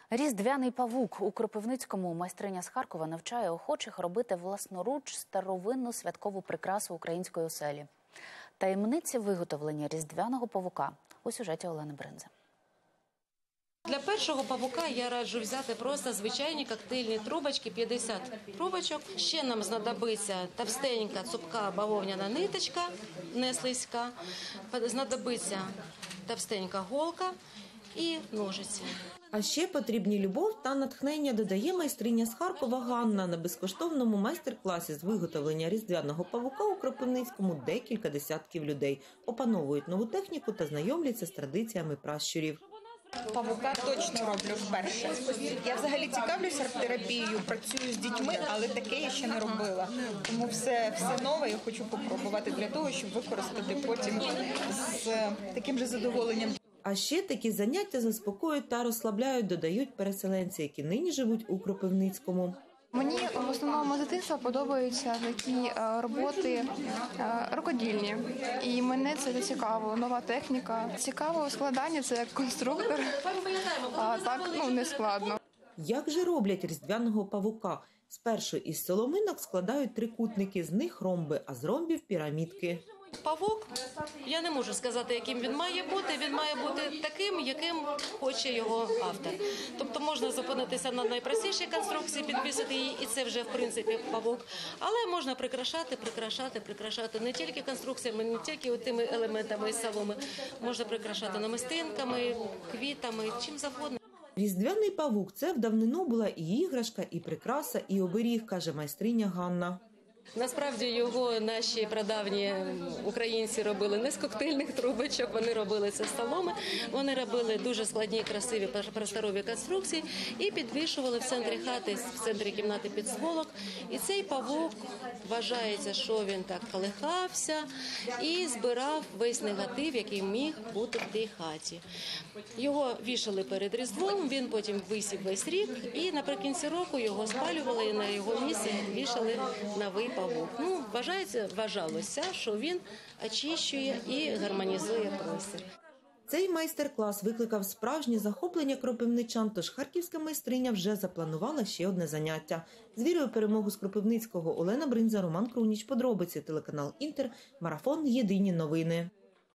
Різдвяний павук у Кропивницькому майстриня з Харкова навчає охочих робити власноруч старовинну святкову прикрасу української оселі. Таємниці виготовлення різдвяного павука у сюжеті Олени Бринзи. Для першого павука я раджу взяти просто звичайні коктейльні трубочки, 50 трубочок. Ще нам знадобиться товстенька, цупка бавовняна ниточка, не слизька. Знадобиться товстенька голка і ножиці. А ще потрібні любов та натхнення, додає майстриня з Харкова Ганна. На безкоштовному майстер-класі з виготовлення різдвяного павука у Кропивницькому декілька десятків людей опановують нову техніку та знайомляться з традиціями пращурів. Павука точно роблю вперше. Я взагалі цікавлюся арт-терапією, працюю з дітьми, але таке я ще не робила. Тому все нове я хочу попробувати для того, щоб використати потім з таким же задоволенням. А ще такі заняття заспокоюють та розслабляють, додають переселенці, які нині живуть у Кропивницькому. Мені в основному з дитинства подобаються такі роботи рукодільні. І мене це цікаво, нова техніка. Цікаво складання, це як конструктор, а так не складно. Як же роблять різдвяного павука? Спершу із соломинок складають трикутники, з них ромби, а з ромбів – пірамідки. Павук, я не можу сказати, яким він має бути. Він має бути таким, яким хоче його автор. Тобто можна зупинитися на найпростішій конструкції, підвісити її, і це вже, в принципі, павук. Але можна прикрашати не тільки конструкціями, не тільки тими елементами із соломи. Можна прикрашати намистинками, квітами, чим завгодно. Різдвяний павук – це в давнину була і іграшка, і прикраса, і оберіг, каже майстриня Ганна. Насправді його наші прадавні українці робили не з коктейльних трубочок, вони робили це з соломи, вони робили дуже складні, красиві, просторові конструкції і підвішували в центрі хати, в центрі кімнати під сволок. І цей павук, вважається, що він так колихався і збирав весь негатив, який міг бути в тій хаті. Його вішали перед Різдвом, він потім висів весь рік і наприкінці року його спалювали і на його місці вішали новий павук. Вважалося, що він очищує і гармонізує простір. Цей майстер-клас викликав справжнє захоплення кропивничан, тож харківська майстриня вже запланувала ще одне заняття. З вірою перемогу з Кропивницького. Олена Бринза, Роман Круніч. Подробиці. Телеканал Інтер. Марафон. Єдині новини.